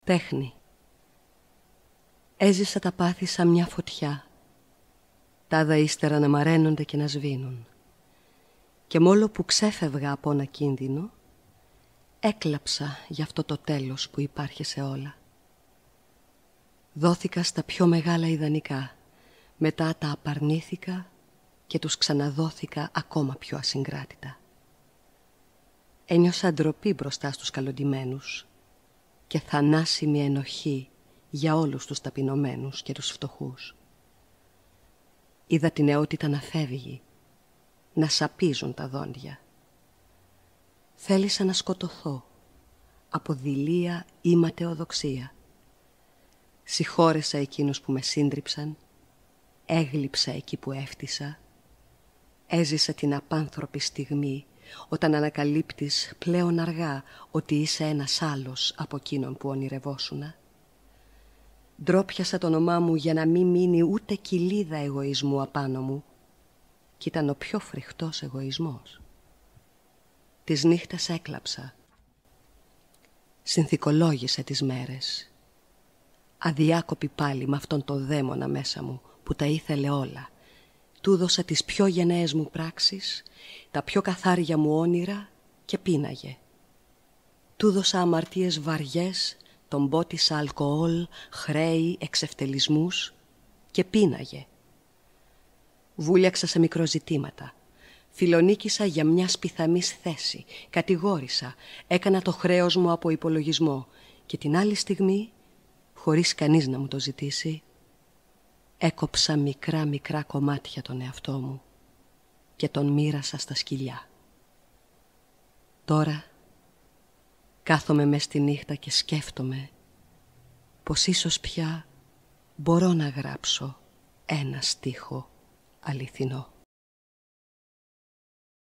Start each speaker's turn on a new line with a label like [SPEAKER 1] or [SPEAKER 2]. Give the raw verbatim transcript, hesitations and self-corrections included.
[SPEAKER 1] Τέχνη. Έζησα τα πάθη σαν μια φωτιά, τάδα ύστερα να μαραίνονται και να σβήνουν. Και μόλο που ξέφευγα από ένα κίνδυνο, έκλαψα για αυτό το τέλος που υπάρχει σε όλα. Δόθηκα στα πιο μεγάλα ιδανικά, μετά τα απαρνήθηκα και τους ξαναδόθηκα ακόμα πιο ασυγκράτητα. Ένιωσα ντροπή μπροστά στους καλοντημένους και θανάσιμη ενοχή για όλους τους ταπεινωμένους και τους φτωχούς. Είδα την νεότητα να φεύγει, να σαπίζουν τα δόντια. Θέλησα να σκοτωθώ από δειλία ή ματαιοδοξία. Συγχώρεσα εκείνους που με σύντριψαν, έγλειψα εκεί που έφτυσα, έζησα την απάνθρωπη στιγμή όταν ανακαλύπτεις πλέον αργά ότι είσαι ένας άλλος από εκείνον που ονειρευόσουνα. Ντρόπιασα το όνομά μου για να μην μείνει ούτε κοιλίδα εγωισμού απάνω μου, κι ήταν ο πιο φρικτός εγωισμός. Τις νύχτες έκλαψα, συνθηκολόγησα τις μέρες, αδιάκοπη πάλι με αυτόν το δαίμονα μέσα μου που τα ήθελε όλα. Του δώσα τις πιο γενναίες μου πράξεις, τα πιο καθάρια μου όνειρα και πίναγε. Του δώσα αμαρτίες βαριές, τον πότισα αλκοόλ, χρέη, εξευτελισμούς και πίναγε. Βούλιαξα σε μικροζητήματα, φιλονίκησα για μια σπιθαμής θέση, κατηγόρησα, έκανα το χρέος μου από υπολογισμό και την άλλη στιγμή, χωρίς κανείς να μου το ζητήσει, έκοψα μικρά μικρά κομμάτια τον εαυτό μου και τον μοίρασα στα σκυλιά. Τώρα κάθομαι μες τη νύχτα και σκέφτομαι πως ίσως πια μπορώ να γράψω ένα στίχο αληθινό.